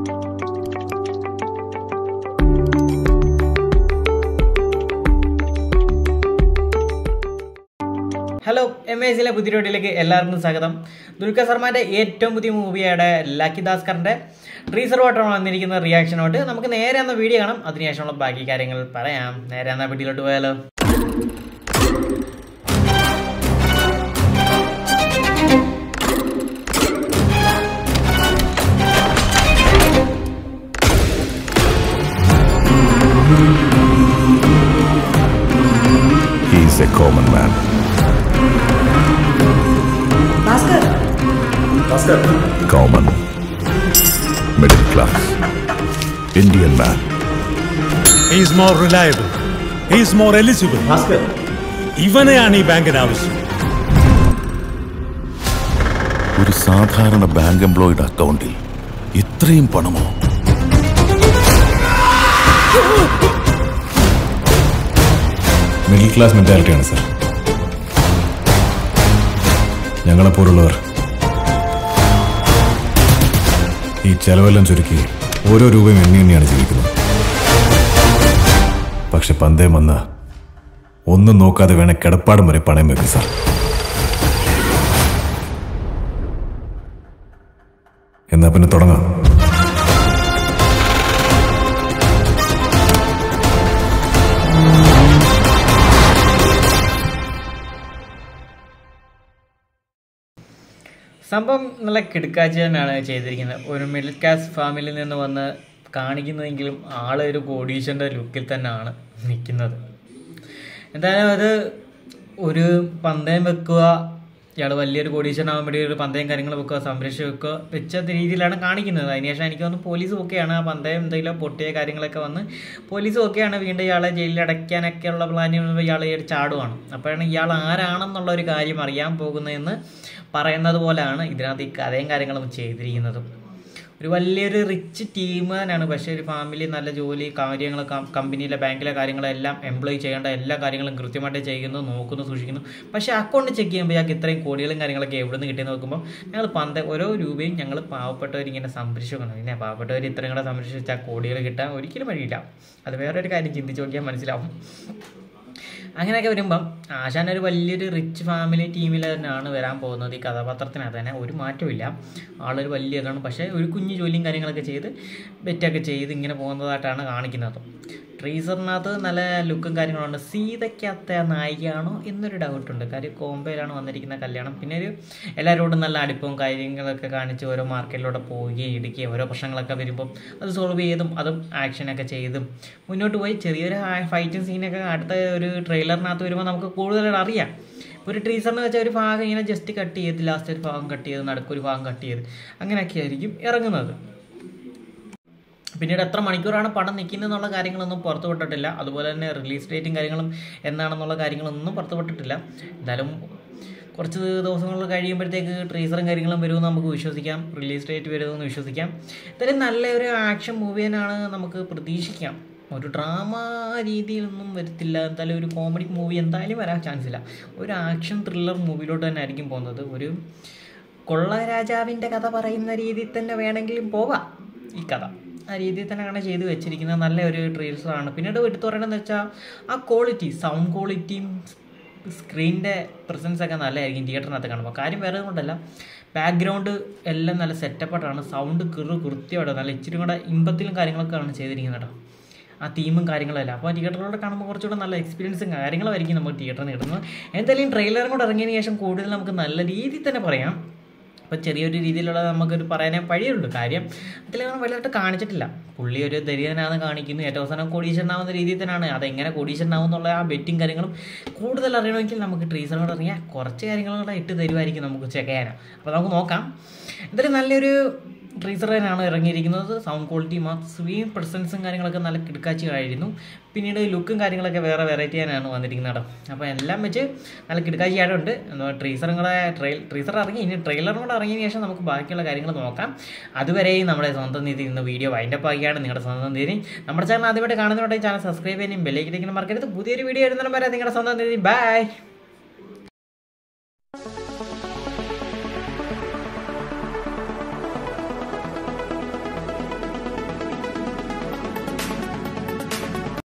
Hello MACയിലെ പുതിയ വീഡിയോയിലേക്ക് എല്ലാവർക്കും സ്വാഗതം. ദുൽഖർ സൽമാന്റെ ഏറ്റവും പുതിയ മൂവിയുടെ ലക്കി ഭാസ്കറിന്റെ ട്രീസർ വാട്ടർ വന്നിരിക്കുന്ന റിയാക്ഷനോട്ട് നമുക്ക് നേരെ എന്ന വീഡിയോ കാണാം. അതിനുശേഷമുള്ള ബാക്കി കാര്യങ്ങൾ പറയാം. നേരെ എന്ന വീഡിയോയിലോട്ട് പോയാലോ. He's a common man. Bhaskar. Common. Middle class. Indian man. He is more reliable. He is more eligible. Bhaskar. ഇവനെയാണ് ഈ ബാങ്കിന് ആവശ്യം. ഒരു സാധാരണ ബാങ്ക് എംപ്ലോയിയുടെ അക്കൗണ്ടിൽ ഇത്രയും പണമോ? മിഡിൽ ക്ലാസ് മെന്റാലിറ്റിയാണ് സാർ. ഞങ്ങളെപ്പോലുള്ളവർ ഈ ചെലവെല്ലാം ചുരുക്കി ഓരോ രൂപയും എണ്ണി എണ്ണിയാണ് ജീവിക്കുന്നത്. പക്ഷെ പന്തയം വന്ന ഒന്നും നോക്കാതെ വേണേ കിടപ്പാടം വരെ പണയം വെക്കും സാർ. എന്നാ പിന്നെ തുടങ്ങാം. സംഭവം നല്ല കിടുക്കാച്ചി തന്നെയാണ് ചെയ്തിരിക്കുന്നത്. ഒരു മിഡിൽ ക്ലാസ് ഫാമിലിയിൽ നിന്ന് വന്ന് കാണിക്കുന്നതെങ്കിലും ആളൊരു കോടീശ്വരൻ്റെ ലുക്കിൽ തന്നെയാണ് നിൽക്കുന്നത്. എന്തായാലും അത് ഒരു പന്തയം വെക്കുക, ഇയാൾ വലിയൊരു കോടീശ്വരനാകാൻ വേണ്ടി ഒരു പന്തയം കാര്യങ്ങൾ വെക്കുക, സംരക്ഷിച്ച് വെക്കുക വെച്ച രീതിയിലാണ് കാണിക്കുന്നത്. അതിനുശേഷം എനിക്ക് തോന്നുന്നു പോലീസ് ഒക്കെയാണ് ആ പന്തയം എന്തെങ്കിലും പൊട്ടിയ കാര്യങ്ങളൊക്കെ വന്ന് പോലീസ് ഒക്കെയാണ് വീണ്ടും ഇയാളെ ജയിലിൽ അടയ്ക്കാനൊക്കെയുള്ള പ്ലാനിൽ ഇയാൾ ചാടുവാണ്. അപ്പോഴാണ് ഇയാൾ ആരാണെന്നുള്ള ഒരു കാര്യം അറിയാൻ പോകുന്നതെന്ന് പറയുന്നത് പോലെയാണ് ഇതിനകത്ത് ഈ കഥയും കാര്യങ്ങളും ചെയ്തിരിക്കുന്നത്. ഒരു വലിയൊരു റിച്ച് ടീം തന്നെയാണ്. പക്ഷേ ഒരു ഫാമിലി നല്ല ജോലി കാര്യങ്ങൾ കമ്പനിയിലെ ബാങ്കിലെ കാര്യങ്ങളെല്ലാം എംപ്ലോയി ചെയ്യേണ്ട എല്ലാ കാര്യങ്ങളും കൃത്യമായിട്ട് ചെയ്യുന്നു, നോക്കുന്നു, സൂക്ഷിക്കുന്നു. പക്ഷേ അക്കൗണ്ട് ചെക്ക് ചെയ്യുമ്പോൾ ഞങ്ങൾക്ക് ഇത്രയും കോടികളും കാര്യങ്ങളൊക്കെ എവിടെ നിന്ന് കിട്ടിയെന്ന് നോക്കുമ്പോൾ ഞങ്ങൾ ഓരോ രൂപയും ഞങ്ങൾ പാവപ്പെട്ടവരിങ്ങനെ സംരക്ഷിക്കണം. പിന്നെ പാവപ്പെട്ടവർ ഇത്രയും കൂടെ സംരക്ഷിച്ചാൽ കോടികൾ കിട്ടാൻ ഒരിക്കലും വഴിയില്ല. അത് വേറൊരു കാര്യം ചിന്തിച്ച് നോക്കിയാൽ മനസ്സിലാവും. അങ്ങനെയൊക്കെ വരുമ്പം ആശാൻ ഒരു വലിയൊരു റിച്ച് ഫാമിലി ടീമിൽ തന്നെയാണ് വരാൻ പോകുന്നത്. ഈ കഥാപാത്രത്തിനകത്ത് തന്നെ ഒരു മാറ്റമില്ല. ആളൊരു വലിയ ഇതാണ്. പക്ഷേ ഒരു കുഞ്ഞു ജോലിയും കാര്യങ്ങളൊക്കെ ചെയ്ത് ബെറ്റൊക്കെ ചെയ്ത് ഇങ്ങനെ പോകുന്നതായിട്ടാണ് കാണിക്കുന്നത്. ട്രീസറിനകത്ത് നല്ല ലുക്കും കാര്യങ്ങളുണ്ട്. സീതയ്ക്കകത്തെ നായികയാണോ എന്നൊരു ഡൗട്ടുണ്ട്. കാര്യം കോംബോയിലാണ് വന്നിരിക്കുന്ന കല്യാണം. പിന്നെ ഒരു എല്ലാവരോടും നല്ല അടുപ്പവും കാര്യങ്ങളൊക്കെ കാണിച്ച് ഓരോ മാർക്കറ്റിലൂടെ പോവുകയും ഇടിക്കുകയും ഓരോ പ്രശ്നങ്ങളൊക്കെ വരുമ്പം അത് സോൾവ് ചെയ്തും അതും ആക്ഷനൊക്കെ ചെയ്തും മുന്നോട്ട് പോയി ചെറിയൊരു ഫൈറ്റിംഗ് സീനൊക്കെ അടുത്ത ഒരു ട്രെയിലറിനകത്ത് വരുമ്പോൾ നമുക്ക് കൂടുതലായിട്ട് അറിയാം. ഒരു ട്രീസറിന് വെച്ചാൽ ഒരു ഭാഗം ഇങ്ങനെ ജസ്റ്റ് കട്ട് ചെയ്ത് ലാസ്റ്റ് ഒരു ഭാഗം കട്ട് ചെയ്ത് നടുക്കൊരു ഭാഗം കട്ട് ചെയ്ത് അങ്ങനെയൊക്കെ ആയിരിക്കും ഇറങ്ങുന്നത്. പിന്നീട് എത്ര മണിക്കൂറാണ് പടം നിൽക്കുന്നത് എന്നുള്ള കാര്യങ്ങളൊന്നും പുറത്തു വിട്ടിട്ടില്ല. അതുപോലെ തന്നെ റിലീസ് ഡേറ്റും കാര്യങ്ങളും എന്താണെന്നുള്ള കാര്യങ്ങളൊന്നും പുറത്തു വിട്ടിട്ടില്ല. എന്തായാലും കുറച്ച് ദിവസങ്ങൾ കഴിയുമ്പോഴത്തേക്ക് ട്രീസറും കാര്യങ്ങളും വരുമെന്ന് നമുക്ക് വിശ്വസിക്കാം. റിലീസ് ഡേറ്റ് വരുമെന്ന് വിശ്വസിക്കാം. എന്തായാലും നല്ലൊരു ആക്ഷൻ മൂവി തന്നെയാണ് നമുക്ക് പ്രതീക്ഷിക്കാം. ഒരു ഡ്രാമ രീതിയിലൊന്നും വരത്തില്ല. എന്തായാലും ഒരു കോമഡി മൂവി എന്തായാലും വരാൻ ചാൻസ് ഇല്ല. ഒരു ആക്ഷൻ ത്രില്ലർ മൂവിയിലോട്ട് തന്നെ ആയിരിക്കും പോകുന്നത്. ഒരു കൊള്ള രാജാവിൻ്റെ കഥ പറയുന്ന രീതിയിൽ തന്നെ വേണമെങ്കിലും പോകാം. ഈ കഥ ആ രീതിയിൽ തന്നെയാണ് ചെയ്ത് വെച്ചിരിക്കുന്നത്. നല്ല ഒരു ട്രെയിലറാണ്. പിന്നീട് എടുത്തു പറയണമെന്ന് വെച്ചാൽ ആ ക്വാളിറ്റി, സൗണ്ട് ക്വാളിറ്റിയും സ്ക്രീനിൻ്റെ പ്രസൻസൊക്കെ നല്ലതായിരിക്കും തിയേറ്ററിനകത്ത് കാണുമ്പോൾ. കാര്യം വേറെ കൊണ്ടല്ല, ബാക്ക്ഗ്രൗണ്ട് എല്ലാം നല്ല സെറ്റപ്പായിട്ടാണ്. സൗണ്ട് കൃത്യമായിട്ട് നല്ല ഇച്ചിരി കൂടെ ഇമ്പത്തിലും കാര്യങ്ങളൊക്കെയാണ് ചെയ്തിരിക്കുന്നത് കേട്ടോ. ആ തീമും കാര്യങ്ങളെല്ലാം. അപ്പോൾ തിയേറ്ററിലൂടെ കാണുമ്പോൾ കുറച്ചുകൂടെ നല്ല എക്സ്പീരിയൻസും കാര്യങ്ങളുമായിരിക്കും നമുക്ക് തിയേറ്ററിൽ നിന്ന് കിട്ടുന്നത്. എന്തായാലും ട്രെയിലറും കൂടെ ഇറങ്ങിയതിന് ശേഷം കൂടുതൽ നമുക്ക് നല്ല രീതിയിൽ തന്നെ പറയാം. അപ്പോൾ ചെറിയൊരു രീതിയിലുള്ള നമുക്കൊരു പറയാനേ വഴിയുള്ളൂ. കാര്യം അതിലൊന്നും വലുതായിട്ട് കാണിച്ചിട്ടില്ല. പുള്ളി ഒരു ദരിദ്രനാണെന്ന് കാണിക്കുന്നു. ഏറ്റവും അവസാനം കോടീശ്വരനാവുന്ന രീതിയിൽ തന്നെയാണ്. അതെങ്ങനെ കോടീശ്വരനാവും എന്നുള്ള ആ ബെറ്റിങ് കാര്യങ്ങളും കൂടുതൽ അറിയണമെങ്കിൽ നമുക്ക് ട്രീസറിനോട് ഇറങ്ങിയാൽ കുറച്ച് കാര്യങ്ങളും കൂടെ ഇട്ട് തരുമായിരിക്കും നമുക്ക് ചെക്ക് ചെയ്യാനാണ്. അപ്പോൾ നമുക്ക് നോക്കാം. എന്തായാലും നല്ലൊരു ട്രീസർ തന്നെയാണ് ഇറങ്ങിയിരിക്കുന്നത്. സൗണ്ട് ക്വാളിറ്റി സ്ക്രീൻ പ്രസൻസും കാര്യങ്ങളൊക്കെ നല്ല കിടക്കാച്ചിയായിരുന്നു. പിന്നീട് ലുക്കും കാര്യങ്ങളൊക്കെ വേറെ വെറൈറ്റി തന്നെയാണ് വന്നിരിക്കുന്നത് കേട്ടോ. അപ്പോൾ എല്ലാം വെച്ച് നല്ല കിടക്കാച്ചിയായിട്ടുണ്ട്. ട്രീസർ ഇറങ്ങി ഇനി ട്രെയിലറും കൂടെ ഇറങ്ങിയതിന് ശേഷം നമുക്ക് ബാക്കിയുള്ള കാര്യങ്ങൾ നോക്കാം. അതുവരെയും നമ്മുടെ സ്വന്തം നീതി ഇന്ന് വീഡിയോ വൈൻഡപ്പ് ആക്കിയാണ്. നിങ്ങളുടെ സ്വന്തം നീതി. നമ്മുടെ ചാനൽ ആദ്യമായിട്ട് കാണുന്നതുകൊണ്ട് ചാനൽ സബ്സ്ക്രൈബ് ചെയ്യാനും ബെല്ലൈക്കൻ മറക്കരുത്. പുതിയൊരു വീഡിയോ വരുന്നതിന് വരെ നിങ്ങളുടെ സ്വന്തം നീതി. ബൈ.